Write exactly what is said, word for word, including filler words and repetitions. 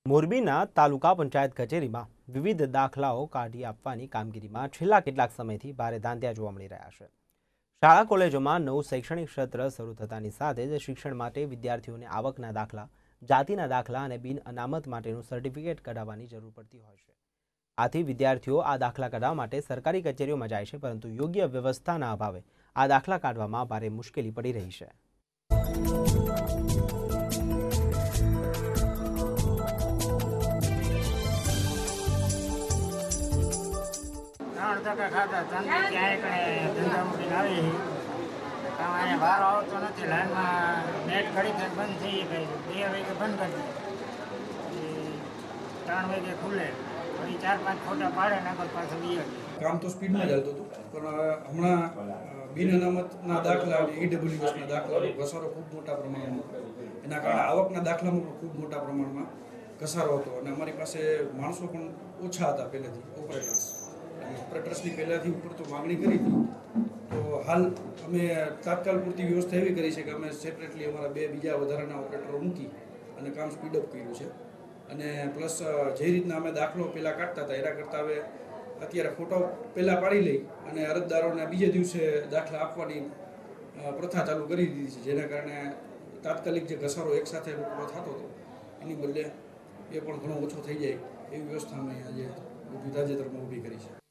મોરબીના તાલુકા પંચાયત કચેરીમાં વિવિધ દાખલાઓ કાઢી આપવાની કામગીરીમાં છેલ્લા કેટલાક સમયથી ભારે ધાંધિયા જોવા મળી રહ્યા છે। શાળા કોલેજોમાં નવું શૈક્ષણિક સત્ર શરૂ થતાની સાથે જ શિક્ષણ માટે વિદ્યાર્થીઓને આવકના દાખલા, જાતિના દાખલા અને બિન અનામત માટેનું સર્ટિફિકેટ કઢાવવાની જરૂર પડતી હોય છે। આથી વિદ્યાર્થીઓ આ દાખલા કઢાવવા માટે સરકારી કચેરીઓમાં જાય છે, પરંતુ યોગ્ય વ્યવસ્થાના અભાવે આ દાખલા કાઢવામાં ભારે મુશ્કેલી પડી રહી છે। ત્રણ ટકા ખાતા ત્રણ ક્યાંય કણે ધંધા મૂકીને આવી અહીંયા બહાર આવતો નથી। લાઈનમાં નેટ ઘડી કંઈ બંધ થઈ ગઈ, બે વાગે બંધ કરી દે, ત્રણ વાગે ખુલે, ફરી ચાર પાંચ ફોટા પાડે ને આગળ પાછળ બી કામ તો સ્પીડમાં ચાલતું હતું, પણ હમણાં બિન અનામતના દાખલા અને ઈડબ્લ્યુએસના દાખલાનો ઘસારો ખૂબ મોટા પ્રમાણમાં, એના કારણે આવકના દાખલામાં પણ ખૂબ મોટા પ્રમાણમાં ઘસારો હતો અને અમારી પાસે માણસો પણ ઓછા હતા પહેલેથી, ઓપરેટર્સ ઓપરેટર્સની પહેલાંથી ઉપર તો માગણી કરી હતી। તો હાલ અમે તાત્કાલ પૂરતી વ્યવસ્થા એવી કરી છે કે અમે સેપરેટલી અમારા બે બીજા વધારાના ઓપરેટરો મૂકી અને કામ સ્પીડઅપ કર્યું છે। અને પ્લસ જે રીતના અમે દાખલો પહેલાં કાઢતા હતા એના કરતાં હવે અત્યારે ફોટો પહેલાં પાડી લઈ અને અરજદારોને બીજે દિવસે દાખલા આપવાની પ્રથા ચાલુ કરી દીધી છે, જેના કારણે તાત્કાલિક જે ઘસારો એકસાથે પૂરો થતો હતો એની બદલે એ પણ ઘણો ઓછો થઈ જાય એવી વ્યવસ્થા અમે આજે ઊભી તાજેતરમાં ઊભી કરી છે।